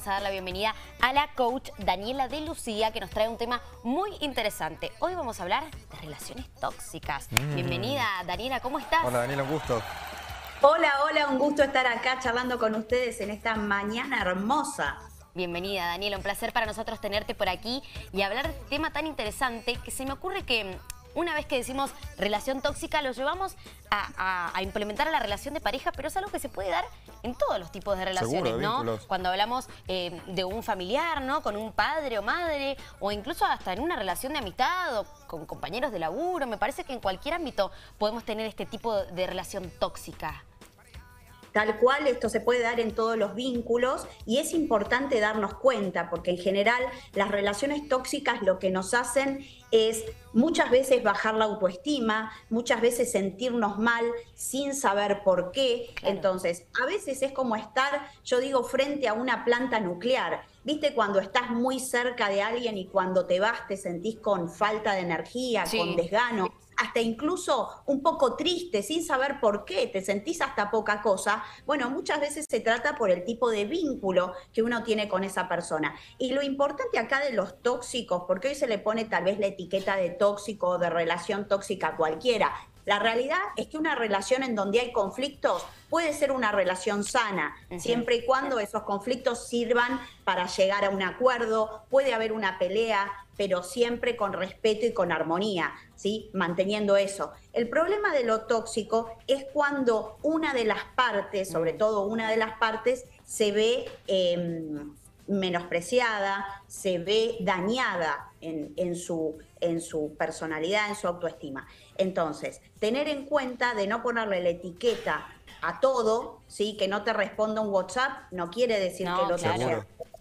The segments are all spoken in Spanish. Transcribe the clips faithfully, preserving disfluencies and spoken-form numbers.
vamos a dar la bienvenida a la coach Daniela de Lucía, que nos trae un tema muy interesante. Hoy vamos a hablar de relaciones tóxicas. Mm. Bienvenida, Daniela, ¿cómo estás? Hola, Daniela, un gusto. Hola, hola, un gusto estar acá charlando con ustedes en esta mañana hermosa. Bienvenida, Daniela, un placer para nosotros tenerte por aquí y hablar de este tema tan interesante que se me ocurre que una vez que decimos relación tóxica lo llevamos a, a, a implementar a la relación de pareja, pero es algo que se puede dar en todos los tipos de relaciones, Seguro, ¿no? vínculos. Cuando hablamos eh, de un familiar, ¿no? Con un padre o madre, o incluso hasta en una relación de amistad o con compañeros de laburo. Me parece que en cualquier ámbito podemos tener este tipo de relación tóxica. Tal cual, esto se puede dar en todos los vínculos y es importante darnos cuenta porque en general las relaciones tóxicas lo que nos hacen es muchas veces bajar la autoestima, muchas veces sentirnos mal sin saber por qué. Claro. Entonces, a veces es como estar, yo digo, frente a una planta nuclear. ¿Viste cuando estás muy cerca de alguien y cuando te vas te sentís con falta de energía, sí, con desgano? Hasta incluso un poco triste, sin saber por qué, te sentís hasta poca cosa. Bueno, muchas veces se trata por el tipo de vínculo que uno tiene con esa persona. Y lo importante acá de los tóxicos, porque hoy se le pone tal vez la etiqueta de tóxico o de relación tóxica a cualquiera. La realidad es que una relación en donde hay conflictos puede ser una relación sana, uh-huh, siempre y cuando esos conflictos sirvan para llegar a un acuerdo. Puede haber una pelea, pero siempre con respeto y con armonía, ¿sí? Manteniendo eso. El problema de lo tóxico es cuando una de las partes, sobre todo una de las partes, se ve eh, menospreciada, se ve dañada en, en, su, en su personalidad, en su autoestima. Entonces, tener en cuenta de no ponerle la etiqueta a todo, ¿sí? Que no te responda un WhatsApp no quiere decir no, que el otro sea.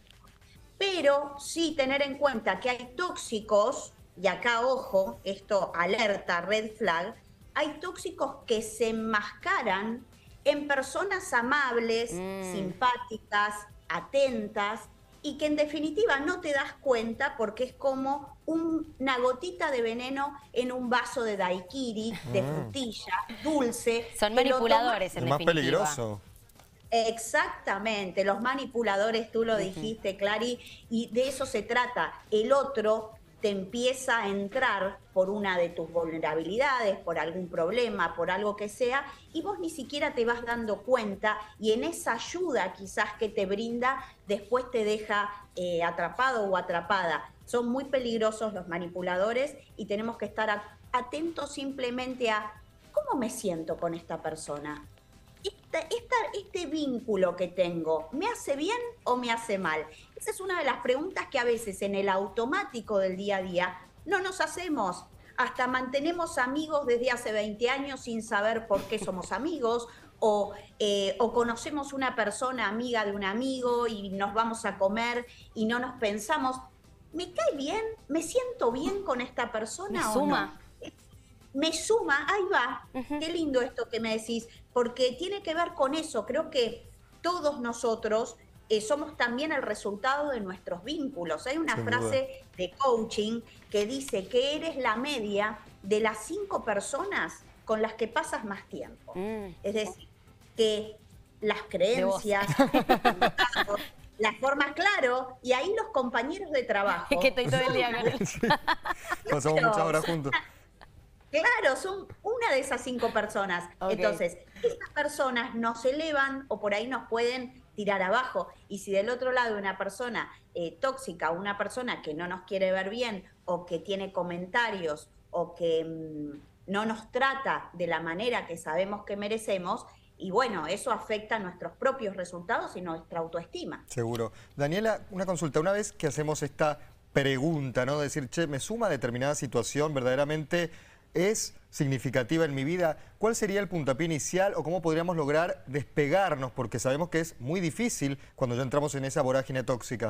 Pero sí tener en cuenta que hay tóxicos, y acá ojo, esto alerta, red flag, hay tóxicos que se enmascaran en personas amables, mm. simpáticas, atentas, y que en definitiva no te das cuenta porque es como una gotita de veneno en un vaso de daiquiri, mm. de frutilla, dulce. Son manipuladores, en definitiva. Es más peligroso. Exactamente, los manipuladores, tú lo uh-huh. dijiste, Clary, y de eso se trata. El otro te empieza a entrar por una de tus vulnerabilidades, por algún problema, por algo que sea, y vos ni siquiera te vas dando cuenta, y en esa ayuda quizás que te brinda, después te deja eh, atrapado o atrapada. Son muy peligrosos los manipuladores y tenemos que estar atentos simplemente a cómo me siento con esta persona. Esta, esta, este vínculo que tengo, ¿me hace bien o me hace mal? Esa es una de las preguntas que a veces en el automático del día a día no nos hacemos. Hasta mantenemos amigos desde hace veinte años sin saber por qué somos amigos, o, eh, o conocemos una persona amiga de un amigo y nos vamos a comer y no nos pensamos, ¿me cae bien? ¿Me siento bien con esta persona ¿Me o suma? no? Me suma, ahí va, uh-huh. Qué lindo esto que me decís, porque tiene que ver con eso. Creo que todos nosotros eh, somos también el resultado de nuestros vínculos. Hay una Sin frase duda. de coaching que dice que eres la media de las cinco personas con las que pasas más tiempo. Mm. Es decir, que las creencias, las formas, claro, y ahí los compañeros de trabajo. Es que estoy todo el día con él. Sí. Pasamos muchas horas juntos. Claro, son una de esas cinco personas. Okay. Entonces, estas personas nos elevan o por ahí nos pueden tirar abajo. Y si del otro lado una persona eh, tóxica, una persona que no nos quiere ver bien o que tiene comentarios o que mmm, no nos trata de la manera que sabemos que merecemos, y bueno, eso afecta nuestros propios resultados y nuestra autoestima. Seguro. Daniela, una consulta. Una vez que hacemos esta pregunta, ¿no? De decir, che, me suma determinada situación, verdaderamente es significativa en mi vida, ¿cuál sería el puntapié inicial o cómo podríamos lograr despegarnos? Porque sabemos que es muy difícil cuando ya entramos en esa vorágine tóxica.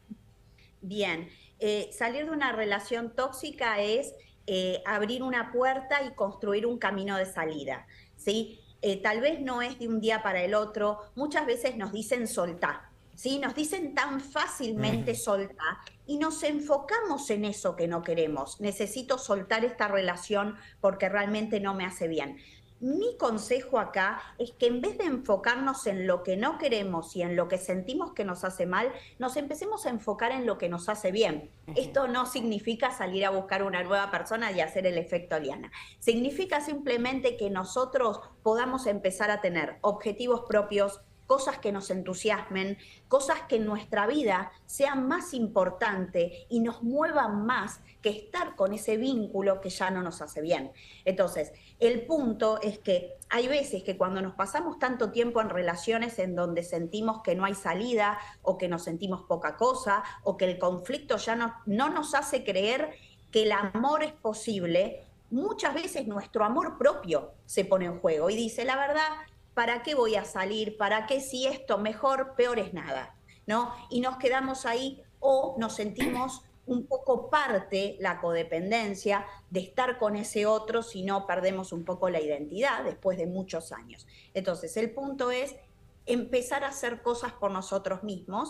Bien, eh, salir de una relación tóxica es eh, abrir una puerta y construir un camino de salida, ¿sí? Eh, tal vez no es de un día para el otro, muchas veces nos dicen soltá. ¿Sí? Nos dicen tan fácilmente soltar y nos enfocamos en eso que no queremos. Necesito soltar esta relación porque realmente no me hace bien. Mi consejo acá es que en vez de enfocarnos en lo que no queremos y en lo que sentimos que nos hace mal, nos empecemos a enfocar en lo que nos hace bien. Uh-huh. Esto no significa salir a buscar una nueva persona y hacer el efecto Liana. Significa simplemente que nosotros podamos empezar a tener objetivos propios, cosas que nos entusiasmen, cosas que en nuestra vida sean más importantes y nos muevan más que estar con ese vínculo que ya no nos hace bien. Entonces, el punto es que hay veces que cuando nos pasamos tanto tiempo en relaciones en donde sentimos que no hay salida o que nos sentimos poca cosa o que el conflicto ya no, no nos hace creer que el amor es posible, muchas veces nuestro amor propio se pone en juego y dice, la verdad, ¿para qué voy a salir? ¿Para qué si esto mejor, peor es nada? ¿No? Y nos quedamos ahí o nos sentimos un poco parte, la codependencia, de estar con ese otro, si no perdemos un poco la identidad después de muchos años. Entonces, el punto es empezar a hacer cosas por nosotros mismos,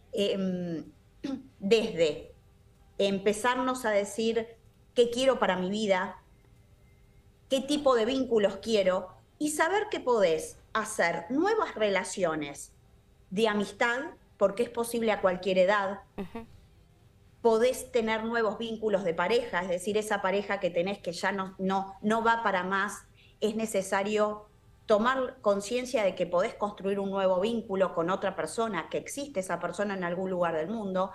eh, desde empezarnos a decir qué quiero para mi vida, qué tipo de vínculos quiero, y saber que podés hacer nuevas relaciones de amistad, porque es posible a cualquier edad. Uh-huh. Podés tener nuevos vínculos de pareja, es decir, esa pareja que tenés que ya no, no, no va para más, es necesario tomar conciencia de que podés construir un nuevo vínculo con otra persona, que existe esa persona en algún lugar del mundo,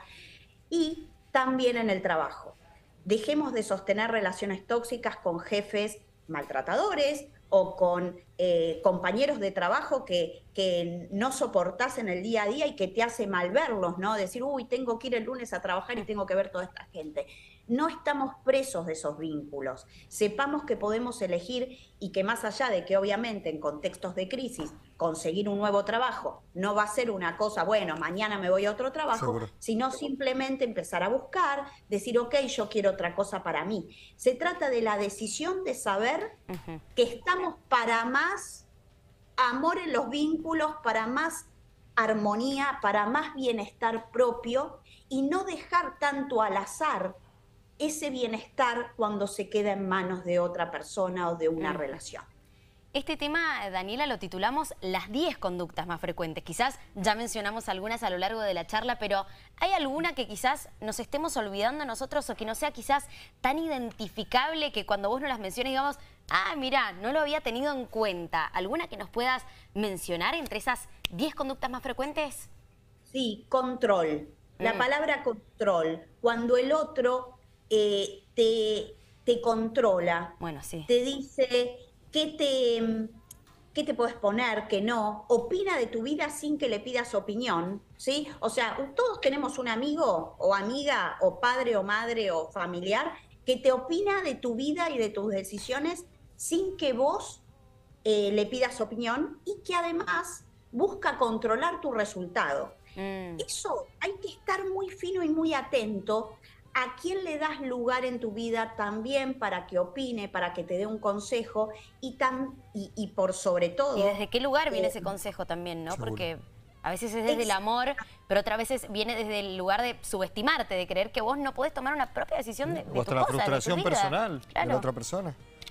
y también en el trabajo. Dejemos de sostener relaciones tóxicas con jefes maltratadores, o con eh, compañeros de trabajo que, que no soportás en el día a día y que te hace mal verlos, ¿no? Decir, uy, tengo que ir el lunes a trabajar y tengo que ver toda esta gente. No estamos presos de esos vínculos. Sepamos que podemos elegir y que más allá de que obviamente en contextos de crisis conseguir un nuevo trabajo no va a ser una cosa, bueno, mañana me voy a otro trabajo, seguro, sino simplemente empezar a buscar, decir, ok, yo quiero otra cosa para mí. Se trata de la decisión de saber uh-huh. que estamos para más amor en los vínculos, para más armonía, para más bienestar propio y no dejar tanto al azar ese bienestar cuando se queda en manos de otra persona o de una mm. relación. Este tema, Daniela, lo titulamos las diez conductas más frecuentes. Quizás ya mencionamos algunas a lo largo de la charla, pero ¿hay alguna que quizás nos estemos olvidando nosotros o que no sea quizás tan identificable que cuando vos nos las menciones digamos, ah, mirá, no lo había tenido en cuenta? ¿Alguna que nos puedas mencionar entre esas diez conductas más frecuentes? Sí, control. La mm. palabra control. Cuando el otro eh, te, te controla, bueno, sí. te dice qué te, qué te puedes poner, qué no, opina de tu vida sin que le pidas opinión, ¿sí? O sea, todos tenemos un amigo o amiga o padre o madre o familiar que te opina de tu vida y de tus decisiones sin que vos eh, le pidas opinión y que además busca controlar tu resultado. Mm. Eso hay que estar muy fino y muy atento a quién le das lugar en tu vida también para que opine, para que te dé un consejo y, tan, y, y por sobre todo... ¿Y desde qué lugar viene eh, ese consejo también, no? Seguro. Porque a veces es desde el amor, pero otras veces viene desde el lugar de subestimarte, de creer que vos no podés tomar una propia decisión de, de tu cosa, la frustración de tu vida. personal claro. de la otra persona.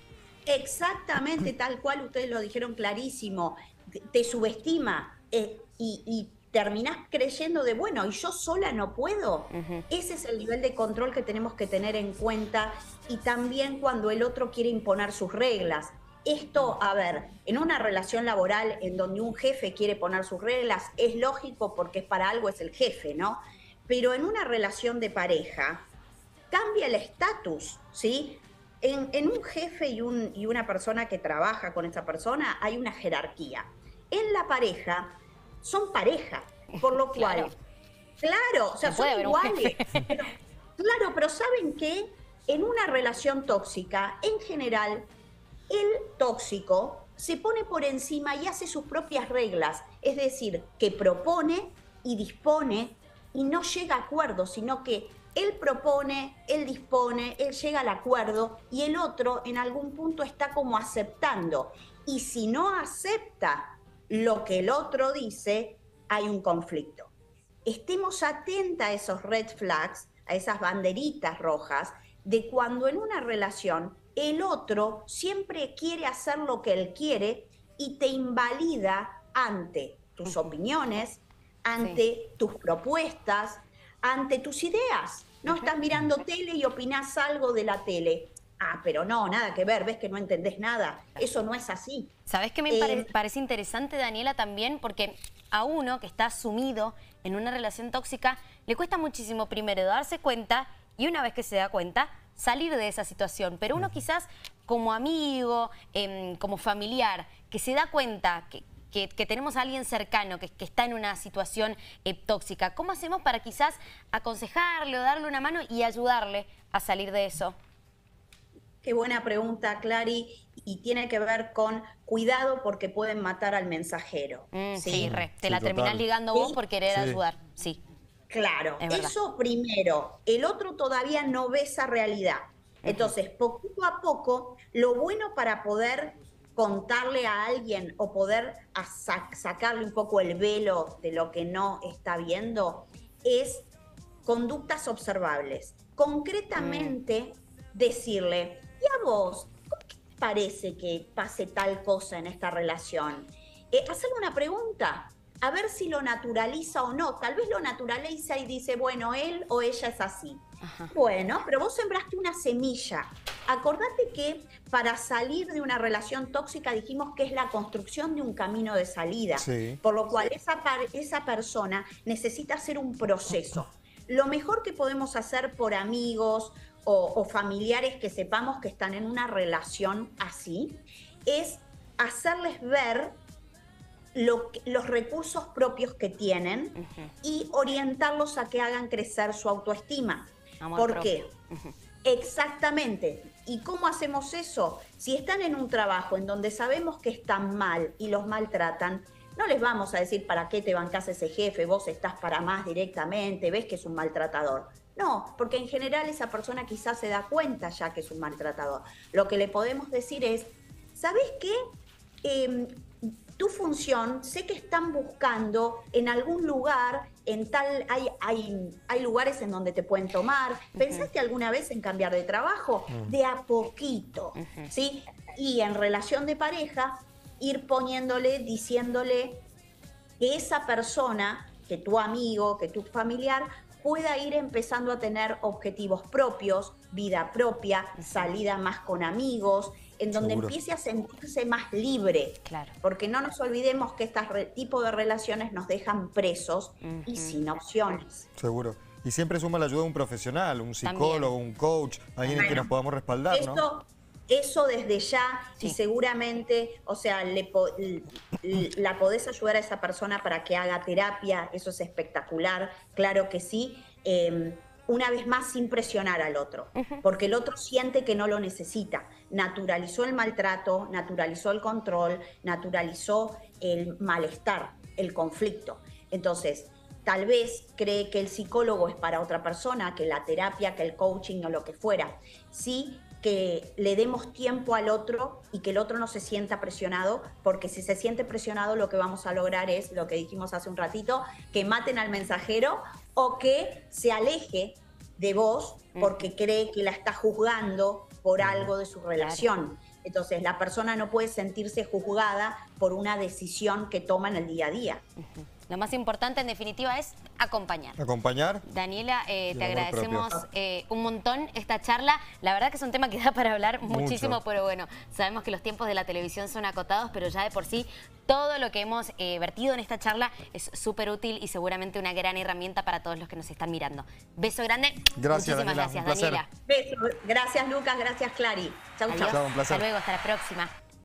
Exactamente, tal cual, ustedes lo dijeron clarísimo. Te subestima eh, y... y terminás creyendo de, bueno, ¿y yo sola no puedo? Uh-huh. Ese es el nivel de control que tenemos que tener en cuenta y también cuando el otro quiere imponer sus reglas. Esto, a ver, en una relación laboral en donde un jefe quiere poner sus reglas, es lógico porque es para algo es el jefe, ¿no? Pero en una relación de pareja, cambia el estatus, ¿sí? En, en un jefe y, un, y una persona que trabaja con esa persona hay una jerarquía. En la pareja son pareja, por lo cual, claro, claro o sea, no son iguales. Pero, claro, pero ¿saben qué? En una relación tóxica, en general, el tóxico se pone por encima y hace sus propias reglas. Es decir, que propone y dispone y no llega a acuerdo, sino que él propone, él dispone, él llega al acuerdo y el otro en algún punto está como aceptando. Y si no acepta lo que el otro dice, hay un conflicto. Estemos atentas a esos red flags, a esas banderitas rojas, de cuando en una relación el otro siempre quiere hacer lo que él quiere y te invalida ante tus opiniones, ante sí. tus propuestas, ante tus ideas. No estás mirando tele y opinás algo de la tele. Ah, pero no, nada que ver, ves que no entendés nada. Eso no es así. ¿Sabés qué me eh, pare parece interesante, Daniela, también? Porque a uno que está sumido en una relación tóxica, le cuesta muchísimo primero darse cuenta y una vez que se da cuenta, salir de esa situación. Pero uno quizás como amigo, eh, como familiar, que se da cuenta que, que, que tenemos a alguien cercano que, que está en una situación eh, tóxica, ¿cómo hacemos para quizás aconsejarle o darle una mano y ayudarle a salir de eso? Qué buena pregunta, Clary, y tiene que ver con cuidado porque pueden matar al mensajero. Mm, sí, sí, re. Te sí, la total. terminás ligando vos por querer sí. ayudar, sí. Claro, eso primero. El otro todavía no ve esa realidad. Entonces, poquito a poco, lo bueno para poder contarle a alguien o poder a sac sacarle un poco el velo de lo que no está viendo es conductas observables. Concretamente, mm. decirle, ¿y a vos? ¿Qué te parece que pase tal cosa en esta relación? Eh, hacerle una pregunta, a ver si lo naturaliza o no. Tal vez lo naturaliza y dice, bueno, él o ella es así. Ajá. Bueno, pero vos sembraste una semilla. Acordate que para salir de una relación tóxica dijimos que es la construcción de un camino de salida. Sí. Por lo cual esa, esa persona necesita hacer un proceso. Lo mejor que podemos hacer por amigos o, o familiares que sepamos que están en una relación así es hacerles ver Lo, los recursos propios que tienen uh-huh. y orientarlos a que hagan crecer su autoestima. Amor ¿Por propio. qué? Uh-huh. Exactamente. ¿Y cómo hacemos eso? Si están en un trabajo en donde sabemos que están mal y los maltratan, no les vamos a decir para qué te bancás ese jefe, vos estás para más directamente, ves que es un maltratador. No, porque en general esa persona quizás se da cuenta ya que es un maltratador. Lo que le podemos decir es, ¿sabés qué? Eh, tu función, sé que están buscando en algún lugar, en tal, hay, hay, hay lugares en donde te pueden tomar. Uh-huh. ¿Pensaste alguna vez en cambiar de trabajo? Uh-huh. De a poquito, uh-huh. ¿sí? Y en relación de pareja, ir poniéndole, diciéndole que esa persona, que tu amigo, que tu familiar, pueda ir empezando a tener objetivos propios, vida propia, salida más con amigos, en donde Seguro. empiece a sentirse más libre. Claro. Porque no nos olvidemos que este tipo de relaciones nos dejan presos uh-huh. y sin opciones. Seguro. Y siempre suma la ayuda de un profesional, un psicólogo, También. un coach, alguien bueno, en que nos podamos respaldar, esto, ¿no? Eso desde ya, sí. y seguramente, o sea, le, le, la podés ayudar a esa persona para que haga terapia, eso es espectacular, claro que sí. Eh, una vez más sin presionar al otro, uh-huh. porque el otro siente que no lo necesita. Naturalizó el maltrato, naturalizó el control, naturalizó el malestar, el conflicto. Entonces, tal vez cree que el psicólogo es para otra persona, que la terapia, que el coaching o lo que fuera. Sí, que le demos tiempo al otro y que el otro no se sienta presionado, porque si se siente presionado lo que vamos a lograr es, lo que dijimos hace un ratito, que maten al mensajero o que se aleje de vos porque cree que la está juzgando por algo de su relación. Entonces la persona no puede sentirse juzgada por una decisión que toma en el día a día. Lo más importante, en definitiva, es acompañar. Acompañar. Daniela, eh, te agradecemos eh, un montón esta charla. La verdad que es un tema que da para hablar Mucho. muchísimo, pero bueno, sabemos que los tiempos de la televisión son acotados, pero ya de por sí todo lo que hemos eh, vertido en esta charla es súper útil y seguramente una gran herramienta para todos los que nos están mirando. Beso grande. Gracias, Muchísimas Daniela. gracias, Daniela. Beso. Gracias, Lucas. Gracias, Clary. Chau, chau. Hasta luego. Hasta la próxima.